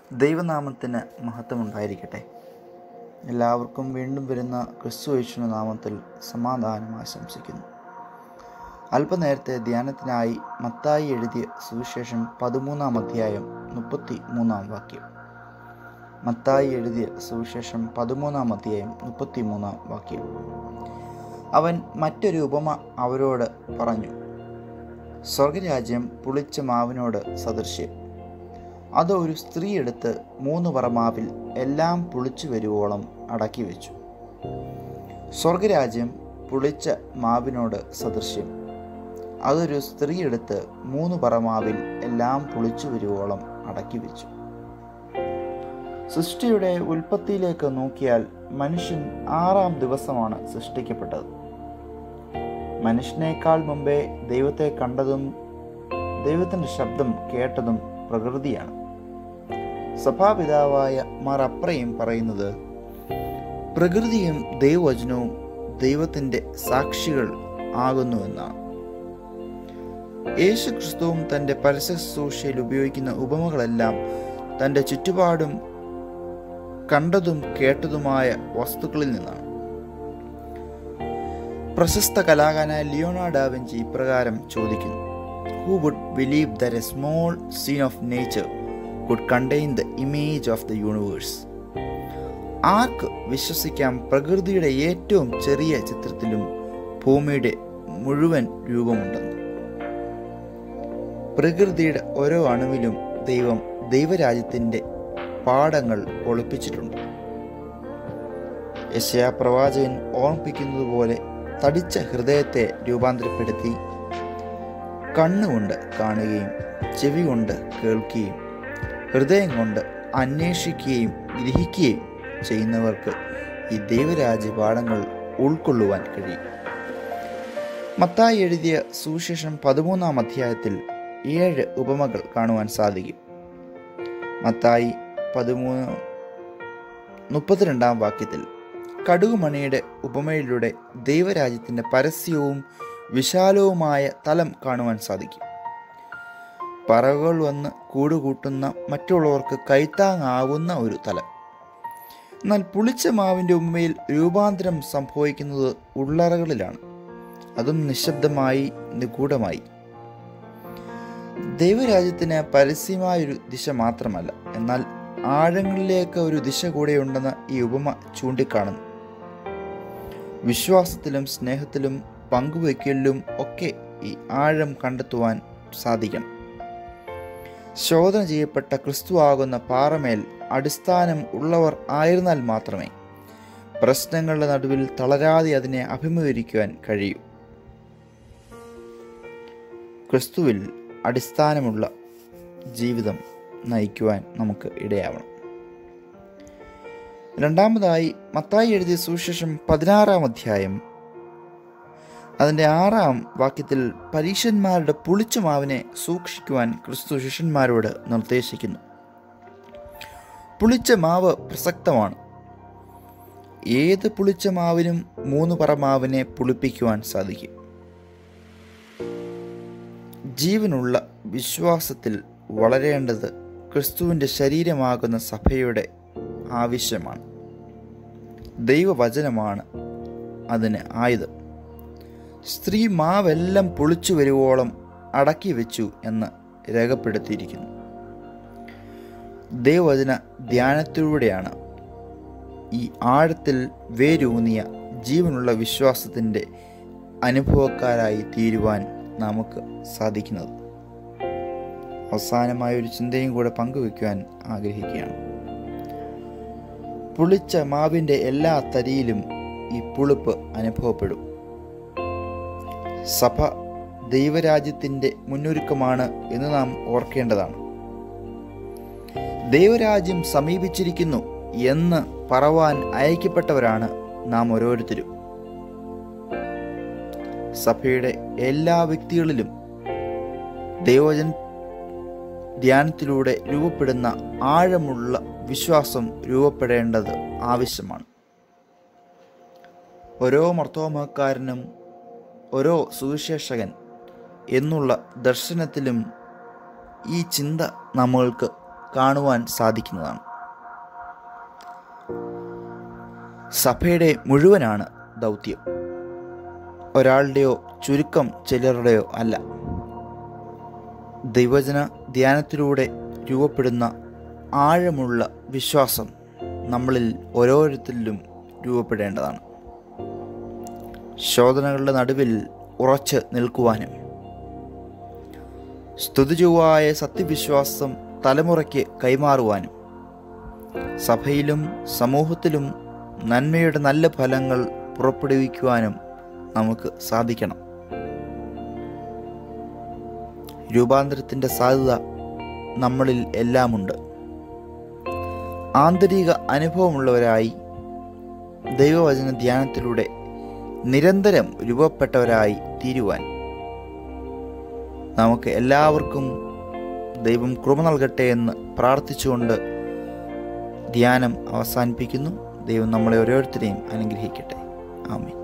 ദൈവനാമത്തിന് മഹത്വമുണ്ടായിരിക്കട്ടെ. എല്ലാവർക്കും വീണ്ടും വരുന്ന ക്രിസ്തുയേശുവിന്റെ നാമത്തിൽ സമാധാനം ആശംസിക്കുന്നു. അല്പനേരത്തെ ധ്യാനത്തിനായി മത്തായി എഴുതിയ സുവിശേഷം 13-ാം അധ്യായം 33-ാം വാക്യം. മത്തായി എഴുതിയ സുവിശേഷം 13-ാം അധ്യായം 33-ാം വാക്യം. അവൻ മറ്റൊരു ഉപമ അവരോട് പറഞ്ഞു. സ്വർഗരാജ്യം പുളിച്ച മാവിനോട് സദൃശ്യം. അത് ഒരു സ്ത്രീ എടുത്ത് 3 പറ മാവിൽ എല്ലാം പുളിച്ചു വരുവോളം അടക്കി വെച്ചു. സ്വർഗരാജ്യം പുളിച്ച മാവിനോട് സദൃശ്യം. അതൊരു സ്ത്രീ എടുത്ത് 3 പറ മാവിൽ എല്ലാം പുളിച്ചു വരുവോളം അടക്കി വെച്ചു. സൃഷ്ടിയുടെ ഉൽപ്പത്തിയിലേക്ക് നോക്കിയാൽ മനുഷ്യൻ 6-ാം ദിവസമാണ് സൃഷ്ടിക്കപ്പെട്ടത്. മനുഷ്യനേക്കാൾ മുമ്പേ ദൈവത്തെ കണ്ടതും ദൈവത്തിൻ്റെ ശബ്ദം കേട്ടതും പ്രകൃതിയാണ്. സഭാപിതാവായ മാർ അപ്രയും പറയുന്നത്, പ്രകൃതിയും ദൈവവചനവും ദൈവത്തിൻ്റെ സാക്ഷികൾ ആകുന്നുവെന്നാണ്. യേശു ക്രിസ്തുവും തൻ്റെ പരസ്യശുശ്രൂഷയിൽ ഉപയോഗിക്കുന്ന ഉപമകളെല്ലാം തൻ്റെ ചുറ്റുപാടും കണ്ടതും കേട്ടതുമായ വസ്തുക്കളിൽ നിന്നാണ്. പ്രശസ്ത കലാകാരനായ ലിയോണാർഡോ ഡാ വിഞ്ചി ഇപ്രകാരം ചോദിക്കുന്നു: Who would believe that a small scene of nature could contain the image of the universe? ആർക്ക് വിശ്വസിക്കാം പ്രകൃതിയുടെ ഏറ്റവും ചെറിയ ചിത്രത്തിലും ഭൂമിയുടെ മുഴുവൻ രൂപമുണ്ടെന്ന്? പ്രകൃതിയുടെ ഓരോ അണുവിലും ദൈവരാജ്യത്തിൻ്റെ പാഠങ്ങൾ ഒളിപ്പിച്ചിട്ടുണ്ട്. യെശയ്യാ പ്രവാചകൻ ഓർമ്മിപ്പിക്കുന്നത് പോലെ തടിച്ച ഹൃദയത്തെ രൂപാന്തരപ്പെടുത്തി കണ്ണുകൊണ്ട് കാണുകയും ചെവി കൊണ്ട് കേൾക്കുകയും ഹൃദയം കൊണ്ട് അന്വേഷിക്കുകയും ഗ്രഹിക്കുകയും ചെയ്യുന്നവർക്ക് ഈ ദൈവരാജ്യ പാഠങ്ങൾ ഉൾക്കൊള്ളുവാൻ കഴിയും. മത്തായി എഴുതിയ സുവിശേഷം 13-ാം അധ്യായത്തിൽ 7 ഉപമകൾ കാണുവാൻ സാധിക്കും. മത്തായി 13:32 വാക്യത്തിൽ കടുകുമണിയുടെ ഉപമയിലൂടെ ദൈവരാജ്യത്തിൻ്റെ പരസ്യവും വിശാലവുമായ തലം കാണുവാൻ സാധിക്കും. പറവകൾ വന്ന് കൂടുകൂട്ടുന്ന മറ്റുള്ളവർക്ക് കൈത്താങ്ങാവുന്ന ഒരു തലം. എന്നാൽ പുളിച്ച മാവിൻ്റെ ഉമ്മയിൽ രൂപാന്തരം സംഭവിക്കുന്നത് ഉള്ളറകളിലാണ്, അതും നിശബ്ദമായി, നിഗൂഢമായി. ദൈവരാജ്യത്തിന് പരസ്യമായൊരു ദിശ മാത്രമല്ല, എന്നാൽ ആഴങ്ങളിലേക്ക് ഒരു ദിശ കൂടെയുണ്ടെന്ന് ഈ ഉപമ ചൂണ്ടിക്കാണുന്നു. വിശ്വാസത്തിലും സ്നേഹത്തിലും പങ്കുവയ്ക്കലിലും ഒക്കെ ഈ ആഴം കണ്ടെത്തുവാൻ സാധിക്കണം. ശോധന ചെയ്യപ്പെട്ട ക്രിസ്തുവാകുന്ന പാറമേൽ അടിസ്ഥാനം ഉള്ളവർ ആയിരുന്നാൽ മാത്രമേ പ്രശ്നങ്ങളുടെ നടുവിൽ തളരാതെ അതിനെ അഭിമുഖീകരിക്കുവാൻ കഴിയൂ. ക്രിസ്തുവിൽ അടിസ്ഥാനമുള്ള ജീവിതം നയിക്കുവാൻ നമുക്ക് ഇടയാവണം. രണ്ടാമതായി മത്തായി എഴുതിയ സുവിശേഷം 16-ാം അധ്യായം അതിൻ്റെ 6-ാം വാക്യത്തിൽ പരീശന്മാരുടെ പുളിച്ച മാവിനെ സൂക്ഷിക്കുവാൻ ക്രിസ്തു ശിഷ്യന്മാരോട് നിർദ്ദേശിക്കുന്നു. പുളിച്ച മാവ് പ്രസക്തമാണ്. ഏത് പുളിച്ച മാവിനും 3 പറ മാവിനെ പുളിപ്പിക്കുവാൻ സാധിക്കും. ജീവനുള്ള വിശ്വാസത്തിൽ വളരേണ്ടത് ക്രിസ്തുവിൻ്റെ ശരീരമാകുന്ന സഭയുടെ ആവശ്യമാണ്. ദൈവവചനമാണ് അതിന് ആയുധം. സ്ത്രീ മാവെല്ലാം പുളിച്ചു വരുവോളം അടക്കി വെച്ചു എന്ന് രേഖപ്പെടുത്തിയിരിക്കുന്നു. ദൈവവചന ധ്യാനത്തിലൂടെയാണ് ഈ ആഴത്തിൽ വേരൂന്നിയ ജീവനുള്ള വിശ്വാസത്തിൻ്റെ അനുഭവക്കാരായി തീരുവാൻ നമുക്ക് സാധിക്കുന്നത്. അവസാനമായൊരു ചിന്തയും കൂടെ പങ്കുവയ്ക്കുവാൻ ആഗ്രഹിക്കുകയാണ്. പുളിച്ച മാവിൻ്റെ എല്ലാ തരിയിലും ഈ പുളിപ്പ് അനുഭവപ്പെടും. സഭ ദൈവരാജ്യത്തിൻ്റെ മുന്നൊരുക്കമാണ് എന്ന് നാം ഓർക്കേണ്ടതാണ്. ദൈവരാജ്യം സമീപിച്ചിരിക്കുന്നു എന്ന് പറവാൻ അയക്കപ്പെട്ടവരാണ് നാം ഓരോരുത്തരും. സഭയുടെ എല്ലാ വ്യക്തികളിലും ദൈവവചന ധ്യാനത്തിലൂടെ രൂപപ്പെടുന്ന ആഴമുള്ള വിശ്വാസം രൂപപ്പെടേണ്ടത് ആവശ്യമാണ്. ഓരോ മർത്തോമാക്കാരനും ഓരോ സുവിശേഷകൻ എന്നുള്ള ദർശനത്തിലും ഈ ചിന്ത നമ്മൾക്ക് കാണുവാൻ സാധിക്കുന്നതാണ്. സഭയുടെ മുഴുവനാണ് ദൗത്യം, ഒരാളുടെയോ ചുരുക്കം ചിലരുടെയോ അല്ല. ദൈവവചന ധ്യാനത്തിലൂടെ രൂപപ്പെടുന്ന ആഴമുള്ള വിശ്വാസം നമ്മളിൽ ഓരോരുത്തരിലും രൂപപ്പെടേണ്ടതാണ്. ശോധനകളുടെ നടുവിൽ ഉറച്ച് നിൽക്കുവാനും സ്തുതിചൊവ്വായ സത്യവിശ്വാസം തലമുറയ്ക്ക് കൈമാറുവാനും സഭയിലും സമൂഹത്തിലും നന്മയുടെ നല്ല ഫലങ്ങൾ പുറപ്പെടുവിക്കുവാനും നമുക്ക് സാധിക്കണം. രൂപാന്തരത്തിൻ്റെ സാധ്യത നമ്മളിൽ എല്ലാമുണ്ട്. ആന്തരിക അനുഭവമുള്ളവരായി ദൈവവചന ധ്യാനത്തിലൂടെ നിരന്തരം രൂപപ്പെട്ടവരായി തീരുവാൻ നമുക്ക് എല്ലാവർക്കും ദൈവം കൃപ നൽകട്ടെ എന്ന് പ്രാർത്ഥിച്ചുകൊണ്ട് ധ്യാനം അവസാനിപ്പിക്കുന്നു. ദൈവം നമ്മളെ ഓരോരുത്തരെയും അനുഗ്രഹിക്കട്ടെ. ആമേൻ.